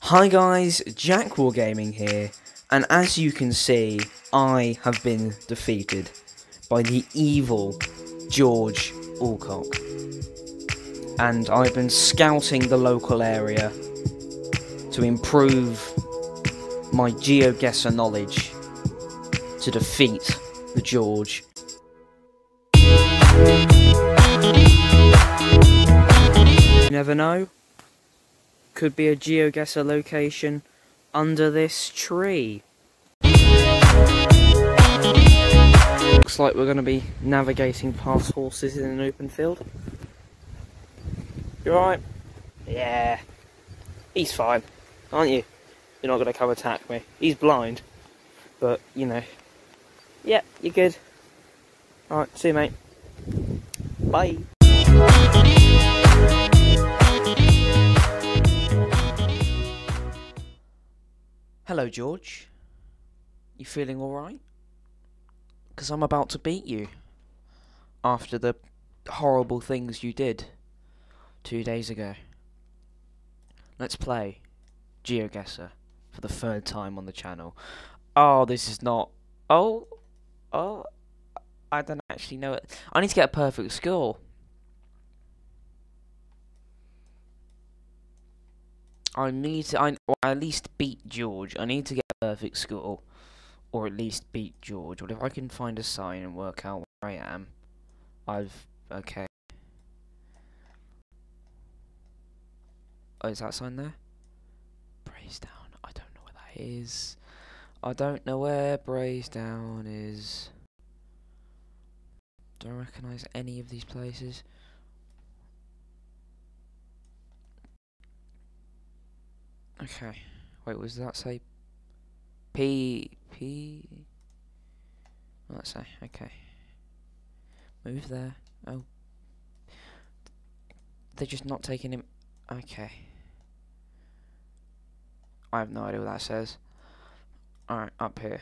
Hi guys, Jack Wargaming here, and as you can see, I have been defeated by the evil George Alcock. And I've been scouting the local area to improve my GeoGuessr knowledge to defeat the George. You never know. Could be a GeoGuessr location under this tree. Looks like we're going to be navigating past horses in an open field. You alright? Yeah. He's fine, aren't you? You're not going to come attack me. He's blind. But, you know. Yeah, you're good. Alright, see you, mate. Bye. Hello, George. You feeling alright? Because I'm about to beat you. After the horrible things you did 2 days ago. Let's play GeoGuessr for the third time on the channel. Oh, this is not... Oh, I don't actually know it. I need to get a perfect score. I need to... or at least beat George. I need to get a perfect score. Or at least beat George. But if I can find a sign and work out where I am, okay. Oh, is that sign there? Brazedown. I don't know where that is. I don't know where Brazedown is. Do I recognise any of these places? Okay. Wait, was that say P? What did that say? Okay. Move there. Oh. They're just not taking him. Okay. I have no idea what that says. Alright, up here.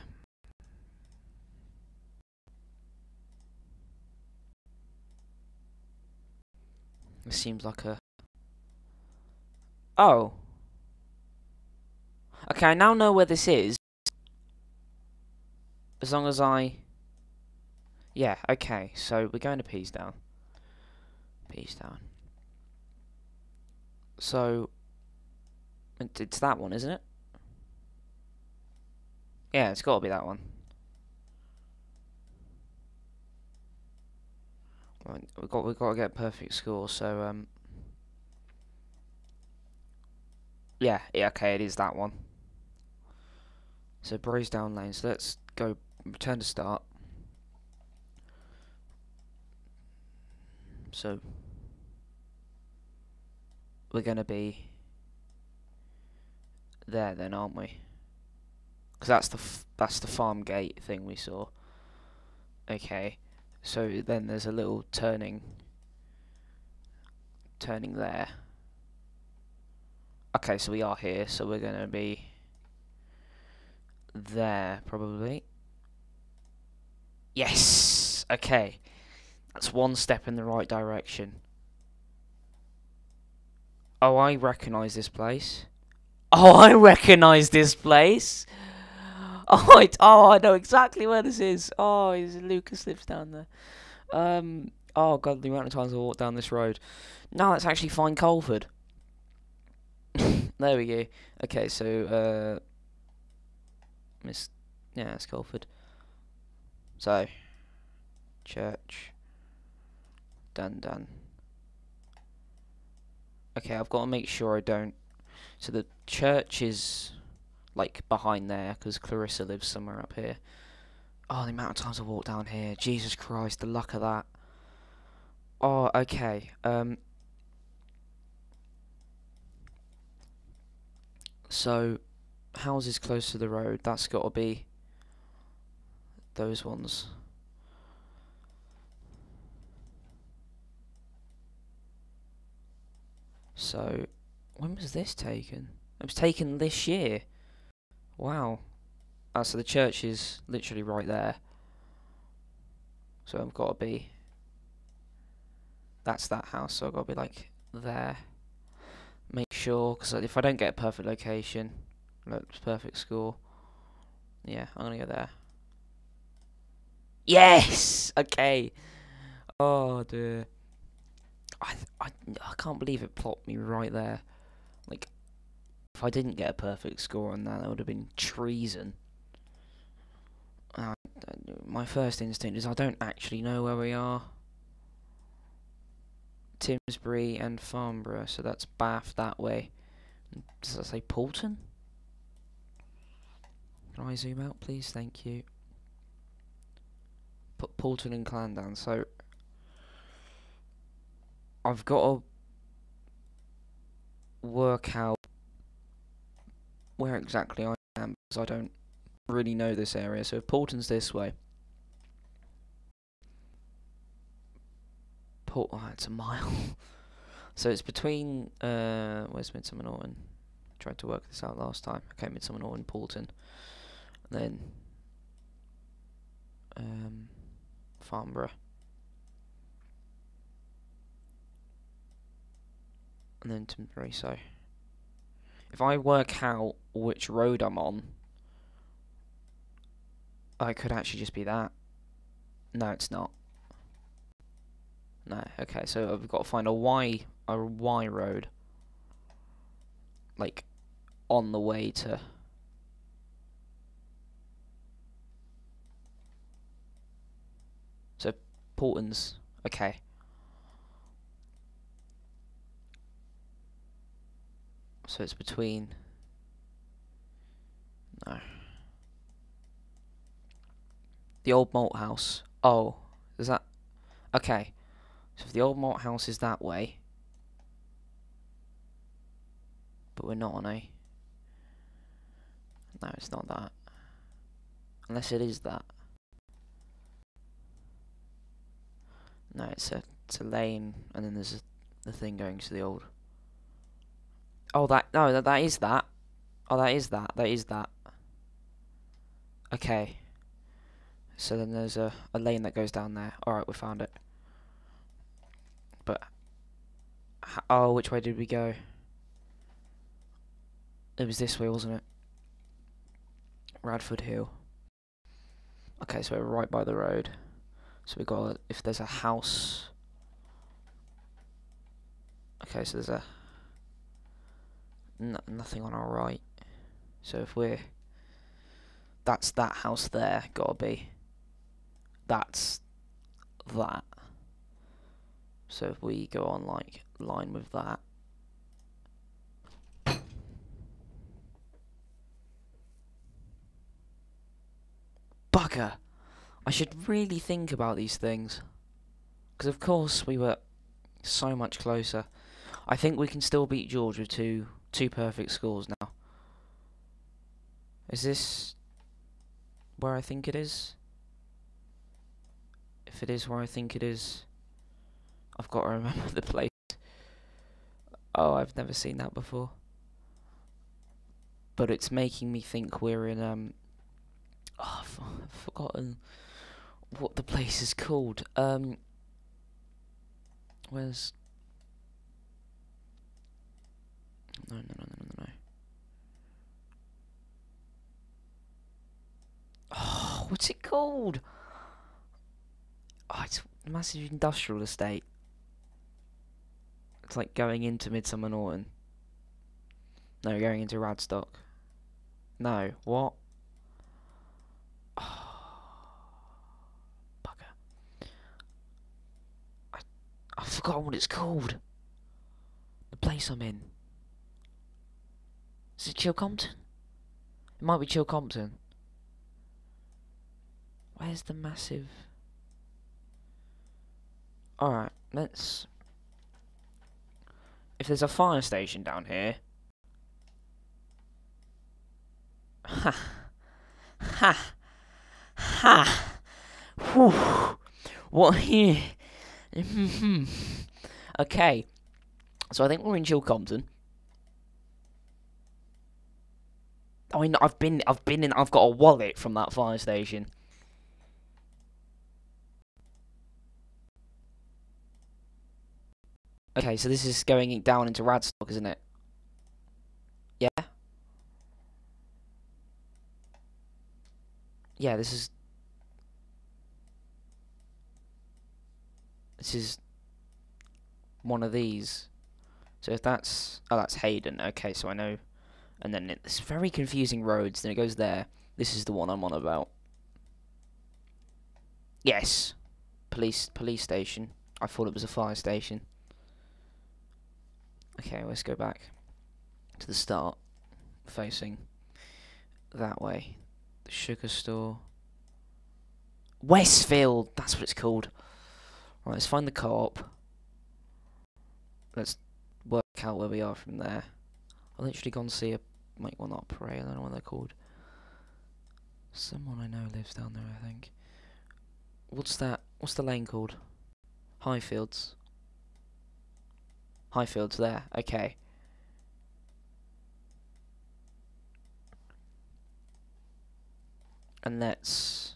This seems like a... Oh. Okay, I now know where this is. As long as I... Yeah, okay, so we're going to Peasdown. Peasdown. So... It's that one, isn't it? Yeah, it's got to be that one. We've got to get a perfect score, so yeah, okay, it is that one. So Brazedown Lane. So let's go return to start. So we're gonna be there then, aren't we? Because that's the farm gate thing we saw. Okay. So then there's a little turning there. Okay, so we are here, so we're gonna be there probably. Yes. Okay, that's one step in the right direction. Oh, I recognise this place. Oh, I recognise this place. Oh, I know exactly where this is. Oh, Lucas lives down there. Oh god, the amount of times I walked down this road. No, that's actually Fine Colford. There we go. Okay, so yeah, it's Colford. So church. Done. Okay, I've got to make sure I don't. So the church is like behind there because Clarissa lives somewhere up here. Oh, the amount of times I walked down here. Jesus Christ, the luck of that. Oh, okay. So houses close to the road. That's got to be those ones. So when was this taken? It was taken this year. Wow. Oh, so the church is literally right there. So I've got to be... That's that house, so I've got to be like there. Make sure, because if I don't get a perfect location, perfect score, yeah, I'm gonna go there. Yes! Okay. Oh dear. I can't believe it plopped me right there. Like, if I didn't get a perfect score on that, that would have been treason. My first instinct is I don't actually know where we are. Timsbury and Farnborough, so that's Bath that way. Does that say Poulton? Can I zoom out, please? Thank you. Put Poulton and Clandon, so I've got to work out where exactly I am, because I don't really know this area. So if Poulton's this way, it's a mile. So it's between, where's Midsummer Norton? Tried to work this out last time. Okay, Midsummer Norton, Poulton, and then Farnborough, and then Timsbury. So if I work out which road I'm on, I could actually just be that. No, it's not. No, okay, so I've got to find a Y road, like, on the way to... So, Portland's... Okay. So it's between... No. The old malt house. Oh, is that... Okay. So if the old malt house is that way... But we're not on a... No, it's not that. Unless it is that. No, it's a lane, and then there's the thing going to the old... Oh, that is that. Oh, that is that. That is that. Okay. So then there's a lane that goes down there. Alright, we found it. But... Oh, which way did we go? It was this way, wasn't it? Radford Hill. Okay, so we're right by the road. So we got, if there's a house... Okay, so there's a... nothing on our right. So if we're... That's that house there, gotta be. That's that. So if we go on, like, line with that. Bugger! I should really think about these things. Because of course we were so much closer. I think we can still beat George with two perfect scores now. Is this where I think it is? If it is where I think it is, I've got to remember the place. Oh, I've never seen that before. But it's making me think we're in, oh, I've forgotten what the place is called. Where's... No. Oh, what's it called? Oh, it's a massive industrial estate. It's like going into Midsummer Norton. No, going into Radstock. No, what? Oh, bugger. I forgot what it's called. The place I'm in. Is it Chilcompton? It might be Chilcompton. Where's the massive... Alright, let's... If there's a fire station down here... Ha! Ha! Ha! Whew! What here? Okay. So I think we're in Chilcompton. I mean, I've got a wallet from that fire station. Okay, so this is going down into Radstock, isn't it? Yeah? Yeah, this is one of these. So if that's... Oh, that's Hayden. Okay, so I know. And then it's very confusing roads. Then it goes there. This is the one I'm on about. Yes. Police station. I thought it was a fire station. Okay, let's go back to the start. Facing that way. The sugar store. Westfield! That's what it's called. Right, let's find the co-op. Let's work out where we are from there. I'll literally go and see a... well, not a parade, I don't know what they're called. Someone I know lives down there, I think. What's that? What's the lane called? Highfields. Highfields there, okay. And let's...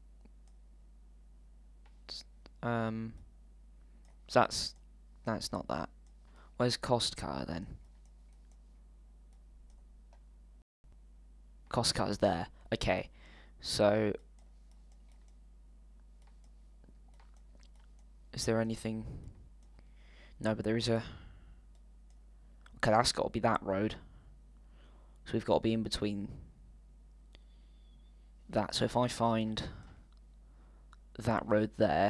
So that's not that. Where's Costcar then? Costcar's there. Okay. So is there anything? No, but there is a... Okay, that's got to be that road. So we've got to be in between that. So if I find that road there,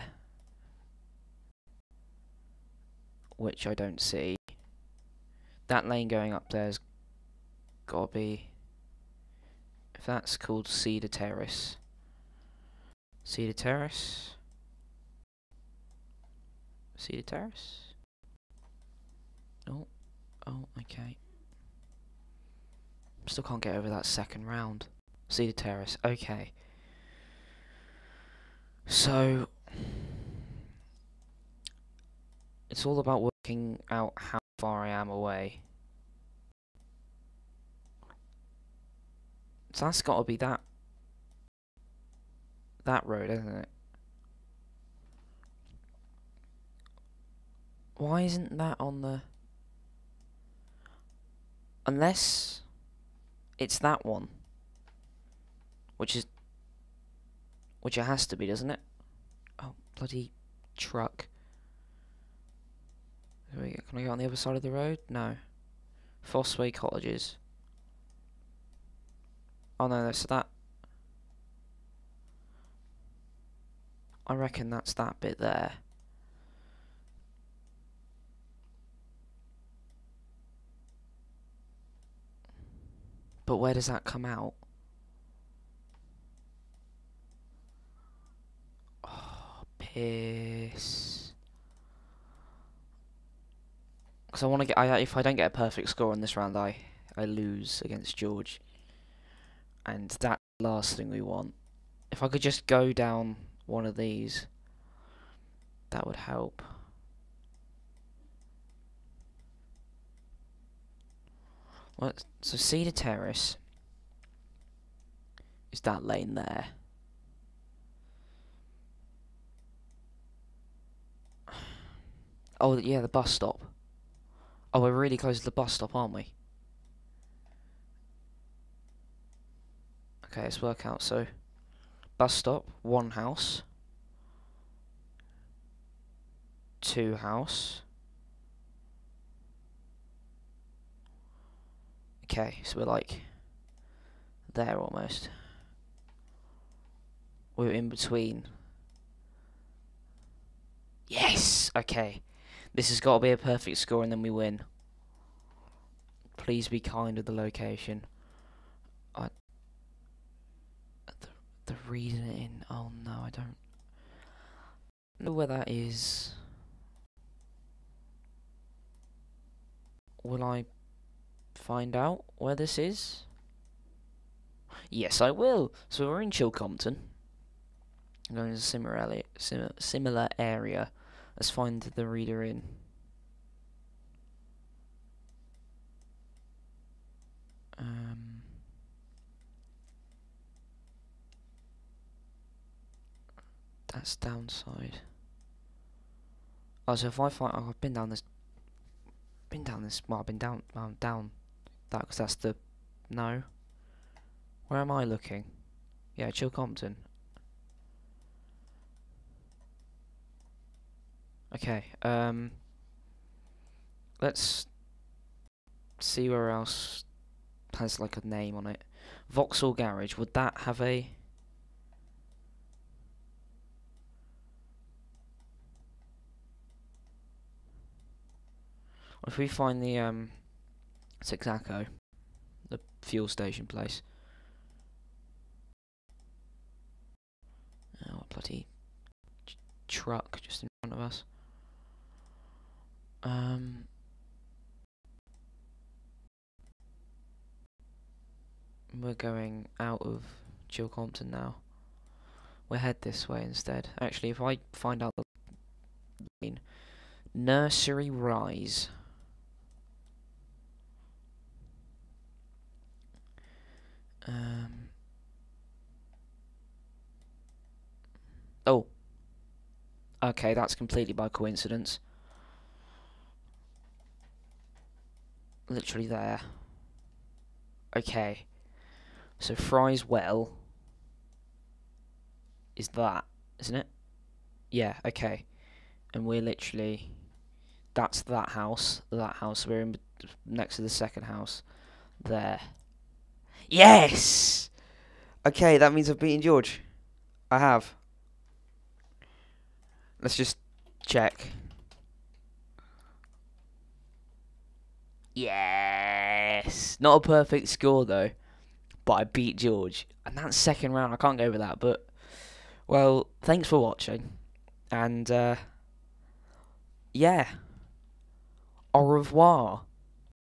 which I don't see, that lane going up there's got to be... If that's called Cedar Terrace. Cedar Terrace? Cedar Terrace? Oh, okay. Still can't get over that second round. Cedar Terrace, okay. So, it's all about working out how far I am away. So that's got to be that road, isn't it? Why isn't that on the... Unless it's that one. Which it has to be, doesn't it? Oh, bloody truck. Can I go on the other side of the road? No. Fossway Cottages. Oh no, so that... I reckon that's that bit there. But where does that come out? Oh, piss. Because I want to get... if I don't get a perfect score on this round, I lose against George. And that's the last thing we want. If I could just go down one of these, that would help. Well, so Cedar Terrace is that lane there. Oh, yeah, the bus stop. Oh, we're really close to the bus stop, aren't we? Okay, let's work out. So, bus stop, 1 house. 2 house. Okay, so we're like there almost. We're in between. Yes! Okay. This has got to be a perfect score and then we win. Please be kind with the location. The reading it in. Oh no, I don't know where that is. Will I find out where this is? Yes, I will. So we're in Chilcompton. I'm going to a similar area. Let's find the reader in. That's downside. Oh, so if I find... Oh, I've been down this... well, I've been down that because that's the... No. Where am I looking? Yeah, Chilcompton. Okay, let's see where else has like a name on it. Vauxhall Garage, would that have a... If we find the Texaco, the fuel station place. Oh, bloody truck just in front of us. We're going out of Chilcompton now. We'll head this way instead. Actually, if I find out the lane, Nursery Rise. Oh. Okay, that's completely by coincidence. Literally there. Okay. So Fry's Well is that, isn't it? Yeah, okay. And we're literally... That's that house. That house. We're in next to the second house. There. Yes! Okay, that means I've beaten George. I have. Let's just check. Yes! Not a perfect score, though. But I beat George. And that's second round. I can't go over that. But, well, thanks for watching. And, yeah. Au revoir.